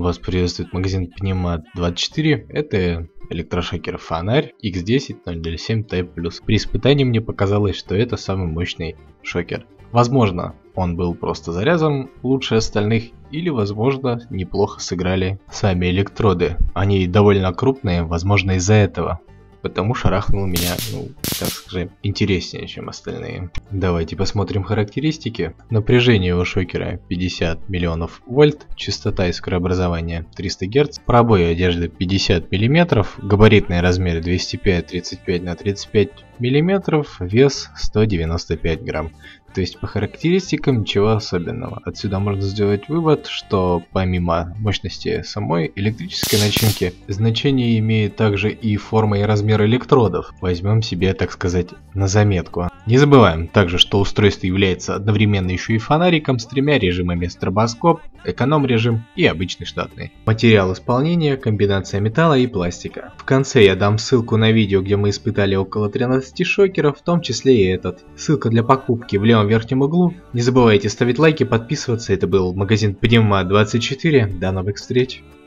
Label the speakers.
Speaker 1: Вас приветствует магазин Pneumat24. Это электрошокер фонарь X10-007 Type+. При испытании мне показалось, что это самый мощный шокер. Возможно, он был просто зарядом лучше остальных, или возможно, неплохо сыграли сами электроды. Они довольно крупные, возможно, из-за этого. Потому шарахнул меня, так скажем, интереснее, чем остальные. Давайте посмотрим характеристики. Напряжение у шокера 50 миллионов вольт, частота искрообразования 300 Гц, пробой одежды 50 мм, габаритные размеры 205-35 на 35 мм, вес 195 грамм. То есть по характеристикам ничего особенного. Отсюда можно сделать вывод, что помимо мощности самой электрической начинки, значение имеет также и форма и размер электродов. Возьмем себе, так сказать, на заметку. Не забываем также, что устройство является одновременно еще и фонариком с тремя режимами: стробоскоп, эконом-режим и обычный штатный. Материал исполнения: комбинация металла и пластика. В конце я дам ссылку на видео, где мы испытали около 13 шокеров, в том числе и этот. Ссылка для покупки в левом верхнем углу. Не забывайте ставить лайки, подписываться. Это был магазин Pneumat24. До новых встреч!